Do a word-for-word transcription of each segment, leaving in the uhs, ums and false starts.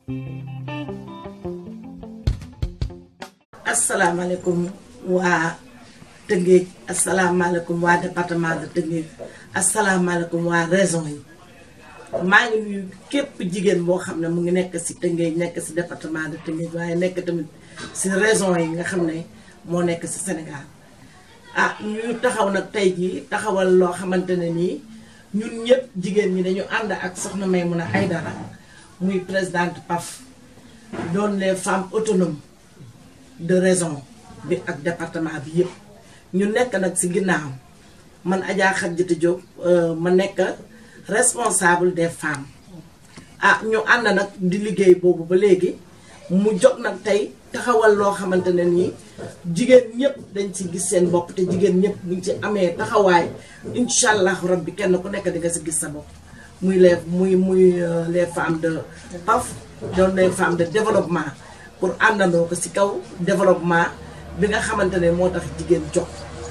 asalaamaaleykum waa Tëngéej asalaamaaleykum waa département de Tëngéej asalaamaaleykum waa région yi maa ngi nuyu képp jigéen boo xam ne mu ngi nekk ci Tëngéej nekk ci département de Tëngéej waaye nekk tamit ci région yi nga xam ne moo nekk ci Sénégal ah ñu taxaw nag tey jii taxawal loo xamante ne nii ñun ñëpp jigéen ñi dañu ànd ak Soxna Maimouna Aidara muy présidente P A F doon les femmes autonomes de région bi ak département bi yëpp ñu nekk nag ci ginnaaw man Adja Khadjata Diop ma nekk responsable des femmes ah ñu ànd nag di liggéey boobu ba léegi mu jot nag tey taxawal loo xamante ne nii jigéen ñëpp dañ ci gis seen bopp te jigéen ñëpp buñ ci amee taxawaay incha allah rabbi kenn ku nekk di nga ci gis sa bopp muy les muy muy les femmes de P A F doon les femmes de développement pour àndandoo ko ci kaw développement bi nga xamante ne moo tax jigéen jox.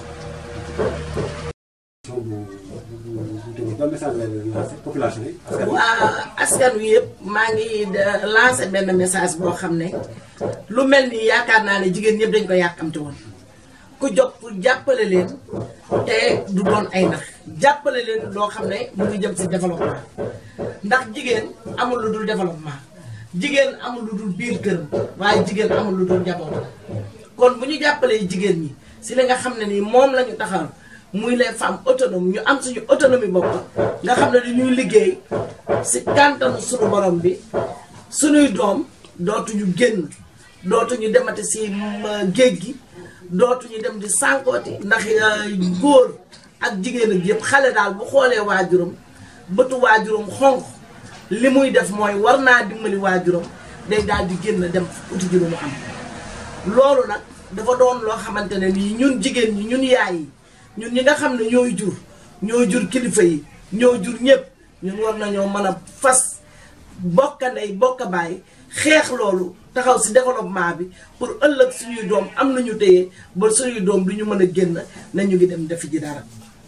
waa askan wi yëpp maa ngi lancé benn message boo xam ne lu mel ni yaakaar naa ne jigéen ñëpp dañ ko yàkkamte woon ku jóg pour jàppale leen te du doon ay nax jàppale leen loo xam ne mu ngi jëm ci développement ndax jigéen amul lu dul développement jigéen amul lu dul biir këram waaye jigéen amul lu dul njabootam kon bu ñu jàppalee jigéen ñi ci li nga xam ne nii moom la ñu taxaw muy les femmes autonomes ñu am suñu autonomie bopp nga xam ne dañuy liggéey ci kàntanu suñu borom bi suñuy doom dootuñu génn dootuñu demati ci géej gi dootuñu dem di sànkooti ndax góor ak jigéen ak yëpp xale daal bu xoolee waajuram bëtu waajuram xonq li muy def mooy war naa dimbali waajuram day daal di génn dem uti ji lu mu am loolu nag dafa doon loo xamante ne nii ñun jigéen ñi ñun yaay yi ñun ñi nga xam ne ñooy jur ñooy jur kilifa yi ñoo jur ñëpp ñun war nañoo mën a fas bokka ndey bokka bàyyi xeex loolu taxaw ci développement bi pour ëllëg suñuy doom am nañu téye ba suñuy doom du ñu mën a génn nañu ngi dem defi ji dara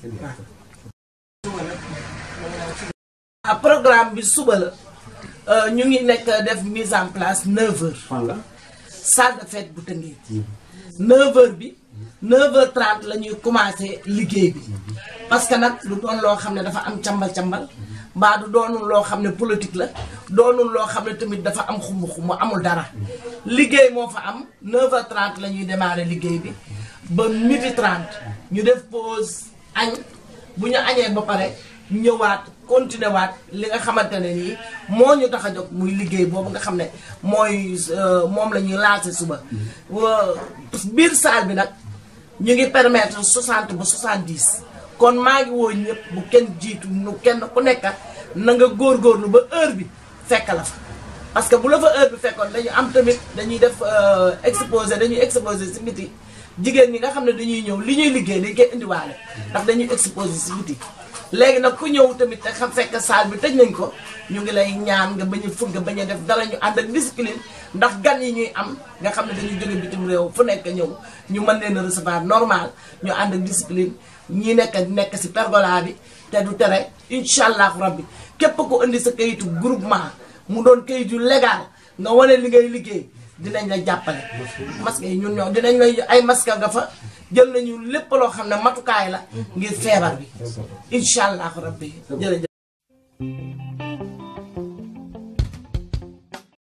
waaw programme bi suba la ñu ngi nekk def mise en place neuf heures salle de fête bu Tëngéej neuf heures bi neuf heures trente la ñuy commencé liggéey bi parce que nag du doon loo xam ne dafa am cambal-cambal mbaa du doonul loo xam ne politique la doonul loo xam ne tamit dafa am xumb-xumb amul dara liggéey moo fa am neuf heures trente la ñuy démarrer liggéey bi ba midi trente ñu def pause añ bu ñu añee ba pare ñëwaat continuer waat li nga xamante ne nii moo ñu tax a jóg muy liggéey boobu nga xam ne mooy moom la ñuy lancé suba biir salle bi nag ñu ngi permettre soixante ba soixante-dix kon maa ngi woo ñëpp bu kenn jiitu nu kenn ku nekk na nga góorgóorlu ba heure bi fekk la fa parce que bu la fa heure bi fekkoon dañu am tamit dañuy def exposé dañuy exposé ci biti jigéen ñi nga xam ne dañuy ñëw li ñuy liggéey dañ koy indiwaale ndax dañuy exposé ci biti léegi nag ku ñëw tamit te xam fekk salle bi tëj nañ ko ñu ngi lay ñaan nga bañ a fugg nga bañ a def dara ñu ànd ak discipline ndax gan yi ñuy am nga xam ne dañuy jóge bitim réew fu nekk ñëw ñu mën leen a recevoir normal ñu ànd ak discipline ñi nekk nekk ci pergola bi te du tere incha allah rabbi képp ku indi sa kayitu groupement mu doon kayit yu légal nga wane li ngay liggéey dinañ la jàppale. masque yi ñun ñoo dinañ lay ay masque nga fa jël nañu lépp loo xam ne matukaay la ngir feebar bi incha allah rabbi jërëjëf.